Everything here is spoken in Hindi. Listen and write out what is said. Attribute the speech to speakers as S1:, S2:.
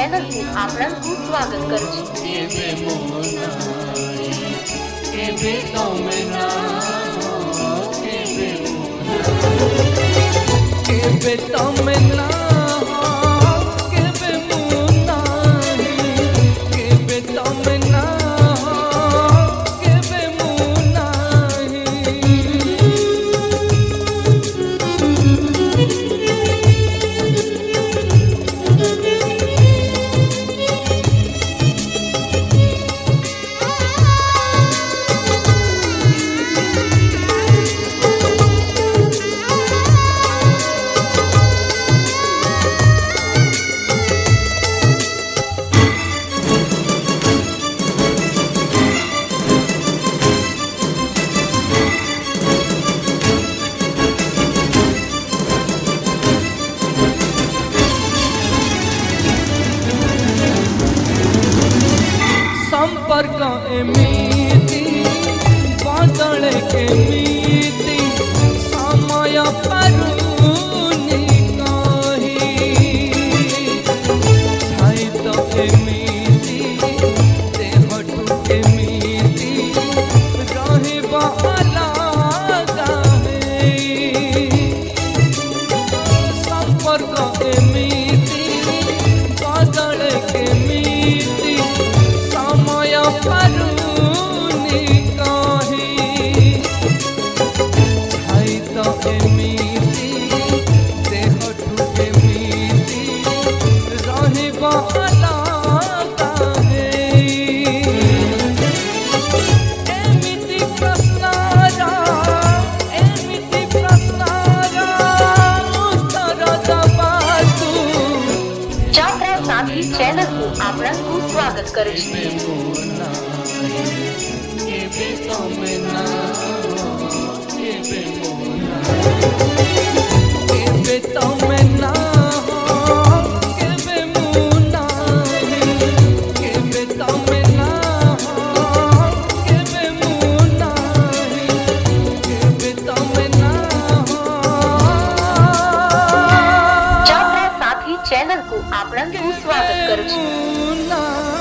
S1: चैनल को आपनकु स्वागत करू छी।
S2: संपर्क एमिति बदले केमिति समय पारुनी कही साहित्य एमिति देहटु केमिति रहिबा अलगा संपर्क एमिति बदले केमिति समय पारुनी कही साहित्य एमिति देहटु एमिति रहिबा अलगा एमिति प्रश्नरा उत्तर दबातु।
S1: छात्रा साथी चैनल को आपनकु स्वागत करू छी। चैनल को आपनकु स्वागत करू छी।